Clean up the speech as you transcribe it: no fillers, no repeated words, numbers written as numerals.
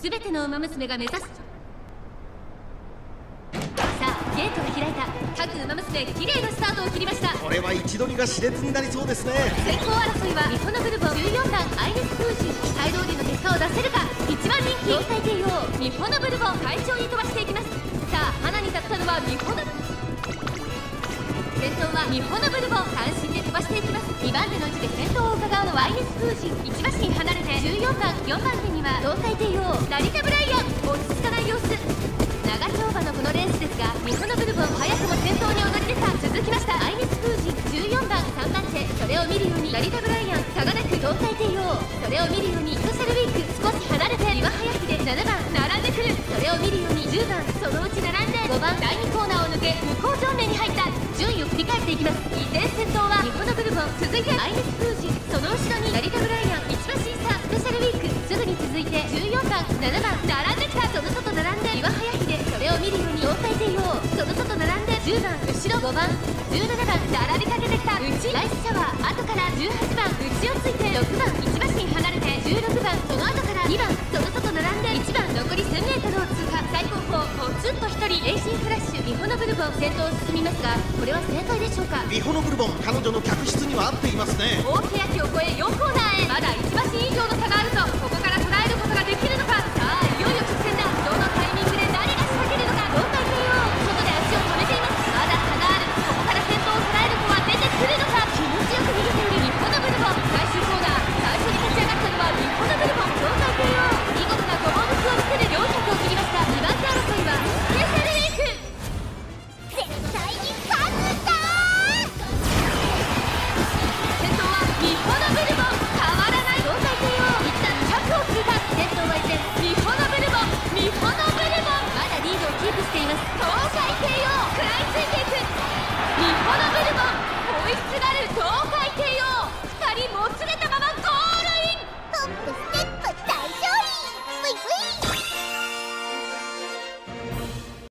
全てのウマ娘が目指す。さあゲートが開いた。各ウマ娘綺麗なスタートを切りました。 これは位置取りが熾烈になりそうですね。 先行争いはミホノブルボン14番アイネス風神。期待通りの結果を出せるか。1番人気胴体帝王ミホノブルボン快調に飛ばしていきます。さあ花に立ったのはミホノブ先頭はミホノブルボン単身で飛ばしていきます。2番手の位置で先頭を伺うのはアイネス風神。1馬身離れて14番4番手には胴体帝王ラリタブライアン。落ち着かない様子。長丁場のこのレースですがミホノブルボン早くも先頭に躍り出た。続きましたアイネス風神14番3番手。それを見るようにラリタブライアン差がなく胴体帝王。それを見るようにスペシャルウィーク少し離れて岩早秀7番並んでくる。それを見るように10番そのうち並んで5番第2コーナーを抜け向こう正面に入った。順位を振り返っていきます。依然先頭はミホノブルボン、続いてアイネス風神、その後ろにラリタブライアン、1馬身差スペシャルウィーク、すぐに続いて14番7番並んできた。その外並んで岩早秀。それを見るように胴体帝王。その外並んで10番後ろ5番17番並びかけてきた。内ライスシャワー後から18番内をついて6番1馬身離れて16番その後から2番その外並んで1番残り 1000m を通過。最後方ポツンと1人エイシンフラッシュ。ミホノブルボン先頭を進みますがこれは正解でしょうか。 ミホノブルボン彼女の客室には合っていますね。 大欅を越え4コーナーへ。まだ